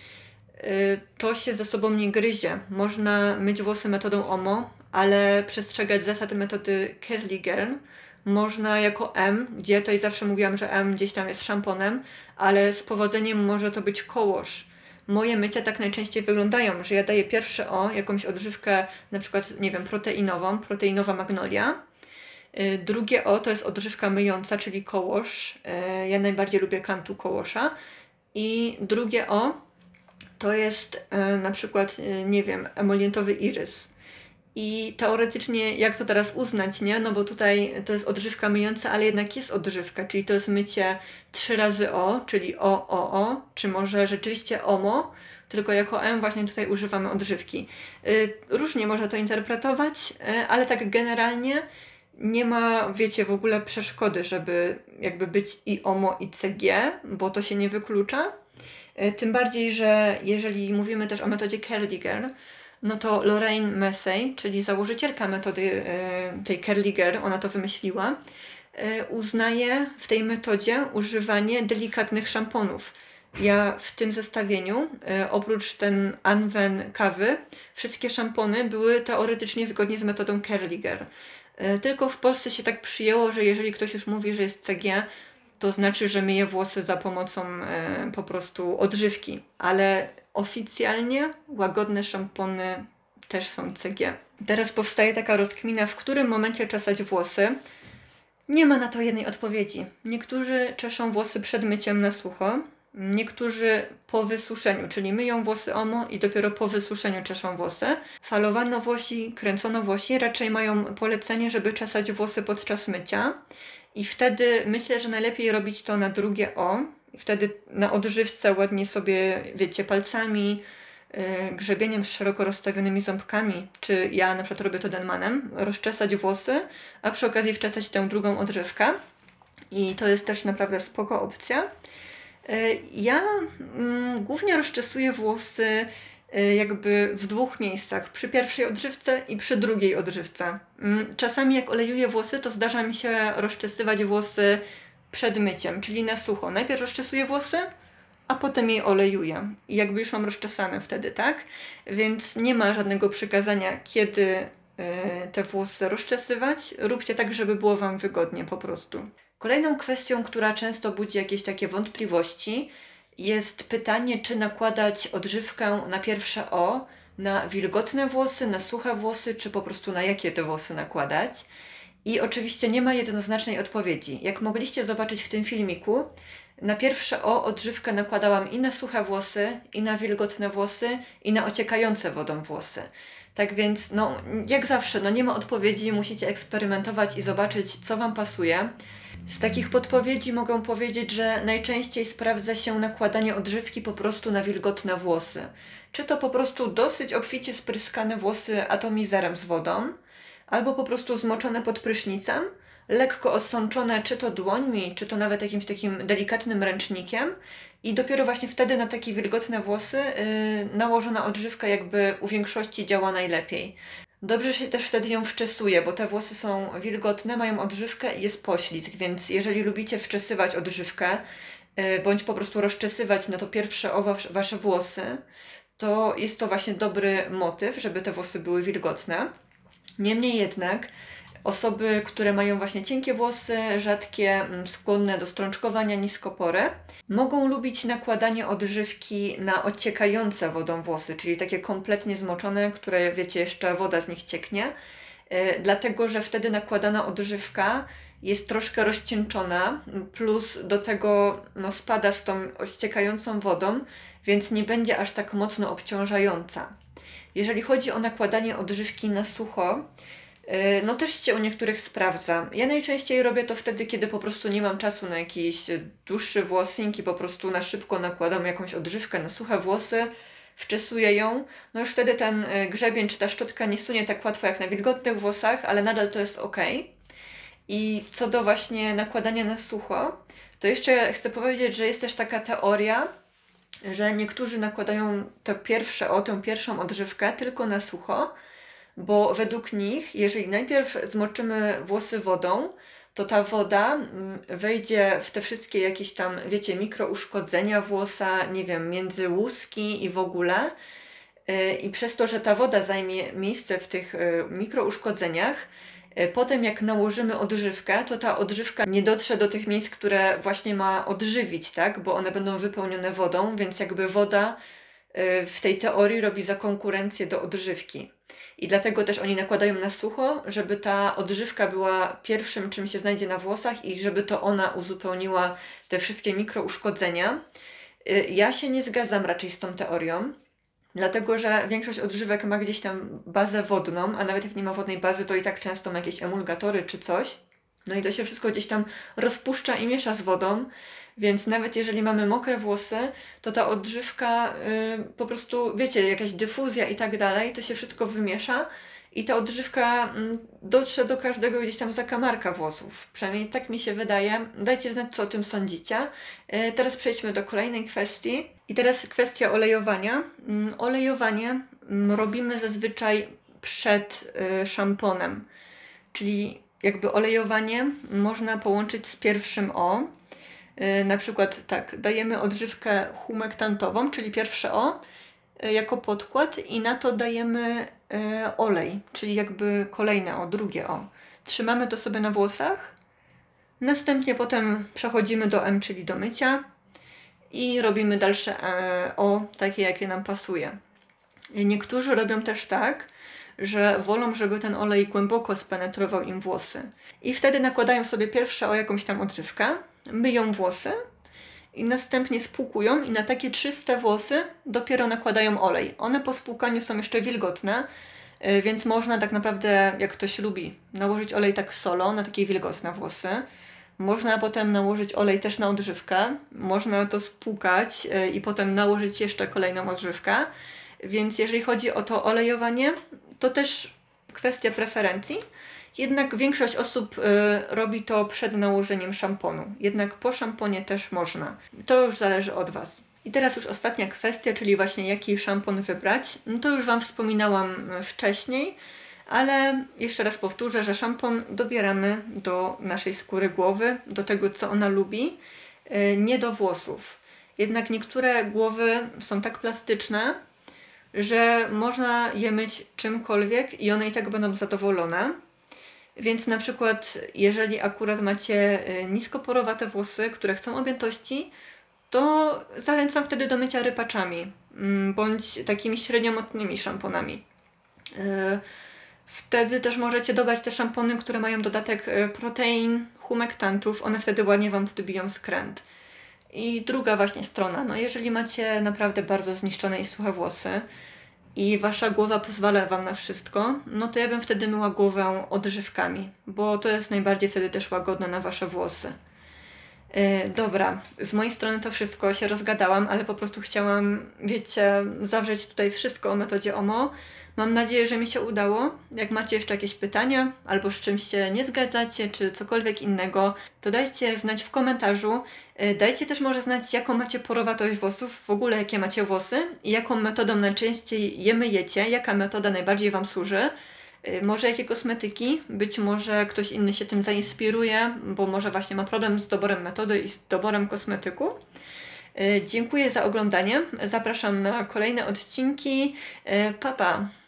to się ze sobą nie gryzie. Można myć włosy metodą O M O, ale przestrzegać zasad metody Curly Girl. Można jako M, gdzie ja tutaj zawsze mówiłam, że M gdzieś tam jest szamponem, ale z powodzeniem może to być kołosz. Moje mycia tak najczęściej wyglądają, że ja daję pierwsze O, jakąś odżywkę, na przykład, nie wiem, proteinową, proteinowa magnolia. Yy, drugie O to jest odżywka myjąca, czyli kołosz. Yy, ja najbardziej lubię kantu kołosza. I drugie O to jest yy, na przykład, yy, nie wiem, emolientowy irys. I teoretycznie, jak to teraz uznać, nie? No bo tutaj to jest odżywka myjąca, ale jednak jest odżywka, czyli to jest mycie trzy razy O, czyli O, O, O, czy może rzeczywiście O M O, tylko jako M właśnie tutaj używamy odżywki. Yy, różnie można to interpretować, yy, ale tak generalnie nie ma, wiecie, w ogóle przeszkody, żeby jakby być i O M O i C G, bo to się nie wyklucza. Yy, tym bardziej, że jeżeli mówimy też o metodzie Curly Girl, no to Lorraine Massey, czyli założycielka metody e, tej Curly Girl, ona to wymyśliła, e, uznaje w tej metodzie używanie delikatnych szamponów. Ja w tym zestawieniu, e, oprócz ten Anwen kawy, wszystkie szampony były teoretycznie zgodnie z metodą Curly Girl. E, tylko w Polsce się tak przyjęło, że jeżeli ktoś już mówi, że jest C G, to znaczy, że myje włosy za pomocą e, po prostu odżywki, ale oficjalnie łagodne szampony też są C G. Teraz powstaje taka rozkmina, w którym momencie czesać włosy. Nie ma na to jednej odpowiedzi. Niektórzy czeszą włosy przed myciem na sucho, niektórzy po wysuszeniu, czyli myją włosy O M O i dopiero po wysuszeniu czeszą włosy. Falowano-włosi, kręcono-włosi raczej mają polecenie, żeby czesać włosy podczas mycia. I wtedy myślę, że najlepiej robić to na drugie O. I wtedy na odżywce ładnie sobie, wiecie, palcami, yy, grzebieniem z szeroko rozstawionymi ząbkami, czy ja na przykład robię to Denmanem, rozczesać włosy, a przy okazji wczesać tę drugą odżywkę. I to jest też naprawdę spoko opcja. Yy, ja yy, głównie rozczesuję włosy jakby w dwóch miejscach, przy pierwszej odżywce i przy drugiej odżywce. Czasami jak olejuję włosy, to zdarza mi się rozczesywać włosy przed myciem, czyli na sucho. Najpierw rozczesuję włosy, a potem je olejuję. I jakby już mam rozczesane wtedy, tak? Więc nie ma żadnego przykazania, kiedy te włosy rozczesywać. Róbcie tak, żeby było Wam wygodnie po prostu. Kolejną kwestią, która często budzi jakieś takie wątpliwości, jest pytanie, czy nakładać odżywkę na pierwsze O, na wilgotne włosy, na suche włosy, czy po prostu na jakie te włosy nakładać. I oczywiście nie ma jednoznacznej odpowiedzi. Jak mogliście zobaczyć w tym filmiku, na pierwsze O odżywkę nakładałam i na suche włosy, i na wilgotne włosy, i na ociekające wodą włosy. Tak więc, no, jak zawsze, no nie ma odpowiedzi, musicie eksperymentować i zobaczyć, co Wam pasuje. Z takich podpowiedzi mogę powiedzieć, że najczęściej sprawdza się nakładanie odżywki po prostu na wilgotne włosy. Czy to po prostu dosyć obficie spryskane włosy atomizerem z wodą, albo po prostu zmoczone pod prysznicem, lekko osączone czy to dłońmi, czy to nawet jakimś takim delikatnym ręcznikiem i dopiero właśnie wtedy na takie wilgotne włosy yy, nałożona odżywka jakby u większości działa najlepiej. Dobrze się też wtedy ją wczesuje, bo te włosy są wilgotne, mają odżywkę i jest poślizg, więc jeżeli lubicie wczesywać odżywkę, yy, bądź po prostu rozczesywać na to pierwsze o was, wasze włosy, to jest to właśnie dobry motyw, żeby te włosy były wilgotne. Niemniej jednak osoby, które mają właśnie cienkie włosy, rzadkie, skłonne do strączkowania, niskopory, mogą lubić nakładanie odżywki na odciekające wodą włosy, czyli takie kompletnie zmoczone, które wiecie, jeszcze woda z nich cieknie, yy, dlatego że wtedy nakładana odżywka jest troszkę rozcieńczona, plus do tego no, spada z tą odciekającą wodą, więc nie będzie aż tak mocno obciążająca. Jeżeli chodzi o nakładanie odżywki na sucho, no też się u niektórych sprawdza. Ja najczęściej robię to wtedy, kiedy po prostu nie mam czasu na jakiś dłuższy włosing i po prostu na szybko nakładam jakąś odżywkę na suche włosy, wczesuję ją. No już wtedy ten grzebień czy ta szczotka nie sunie tak łatwo jak na wilgotnych włosach, ale nadal to jest ok. I co do właśnie nakładania na sucho, to jeszcze chcę powiedzieć, że jest też taka teoria, że niektórzy nakładają to pierwsze, o tę pierwszą odżywkę tylko na sucho, bo według nich, jeżeli najpierw zmoczymy włosy wodą, to ta woda wejdzie w te wszystkie jakieś tam, wiecie, mikrouszkodzenia włosa, nie wiem, między łuski i w ogóle. I przez to, że ta woda zajmie miejsce w tych mikrouszkodzeniach, potem jak nałożymy odżywkę, to ta odżywka nie dotrze do tych miejsc, które właśnie ma odżywić, tak? Bo one będą wypełnione wodą, więc jakby woda w tej teorii robi za konkurencję do odżywki. I dlatego też oni nakładają na sucho, żeby ta odżywka była pierwszym, czym się znajdzie na włosach i żeby to ona uzupełniła te wszystkie mikrouszkodzenia. Ja się nie zgadzam raczej z tą teorią, dlatego że większość odżywek ma gdzieś tam bazę wodną, a nawet jak nie ma wodnej bazy, to i tak często ma jakieś emulgatory czy coś. No i to się wszystko gdzieś tam rozpuszcza i miesza z wodą, więc nawet jeżeli mamy mokre włosy, to ta odżywka yy, po prostu, wiecie, jakaś dyfuzja i tak dalej, to się wszystko wymiesza i ta odżywka yy, dotrze do każdego gdzieś tam zakamarka włosów. Przynajmniej tak mi się wydaje. Dajcie znać, co o tym sądzicie. Yy, teraz przejdźmy do kolejnej kwestii. I teraz kwestia olejowania. Yy, olejowanie yy, robimy zazwyczaj przed yy, szamponem, czyli jakby olejowanie można połączyć z pierwszym O. Yy, na przykład tak, dajemy odżywkę humektantową, czyli pierwsze O, yy, jako podkład i na to dajemy yy, olej, czyli jakby kolejne O, drugie O. Trzymamy to sobie na włosach, następnie potem przechodzimy do M, czyli do mycia i robimy dalsze yy, O, takie jakie nam pasuje. Yy, niektórzy robią też tak, że wolą, żeby ten olej głęboko spenetrował im włosy. I wtedy nakładają sobie pierwsze o jakąś tam odżywkę, myją włosy i następnie spłukują i na takie czyste włosy dopiero nakładają olej. One po spłukaniu są jeszcze wilgotne, więc można tak naprawdę, jak ktoś lubi, nałożyć olej tak solo na takie wilgotne włosy. Można potem nałożyć olej też na odżywkę, można to spłukać i potem nałożyć jeszcze kolejną odżywkę. Więc jeżeli chodzi o to olejowanie, to też kwestia preferencji. Jednak większość osób y, robi to przed nałożeniem szamponu. Jednak po szamponie też można. To już zależy od Was. I teraz już ostatnia kwestia, czyli właśnie jaki szampon wybrać. No to już Wam wspominałam wcześniej, ale jeszcze raz powtórzę, że szampon dobieramy do naszej skóry głowy, do tego, co ona lubi, y, nie do włosów. Jednak niektóre głowy są tak plastyczne, że można je myć czymkolwiek i one i tak będą zadowolone. Więc na przykład, jeżeli akurat macie niskoporowate włosy, które chcą objętości, to zachęcam wtedy do mycia rypaczami bądź takimi średnio mocnymi szamponami. Wtedy też możecie dodać te szampony, które mają dodatek protein, humektantów, one wtedy ładnie Wam podbiją skręt. I druga właśnie strona, no jeżeli macie naprawdę bardzo zniszczone i suche włosy i Wasza głowa pozwala Wam na wszystko, no to ja bym wtedy myła głowę odżywkami, bo to jest najbardziej wtedy też łagodne na Wasze włosy. Yy, dobra, z mojej strony to wszystko, się rozgadałam, ale po prostu chciałam, wiecie, zawrzeć tutaj wszystko o metodzie O M O. Mam nadzieję, że mi się udało. Jak macie jeszcze jakieś pytania, albo z czymś się nie zgadzacie, czy cokolwiek innego, to dajcie znać w komentarzu. Yy, dajcie też może znać, jaką macie porowatość włosów, w ogóle jakie macie włosy i jaką metodą najczęściej je myjecie, jaka metoda najbardziej Wam służy. Może jakie kosmetyki, być może ktoś inny się tym zainspiruje, bo może właśnie ma problem z doborem metody i z doborem kosmetyku. Dziękuję za oglądanie, zapraszam na kolejne odcinki. Pa, pa!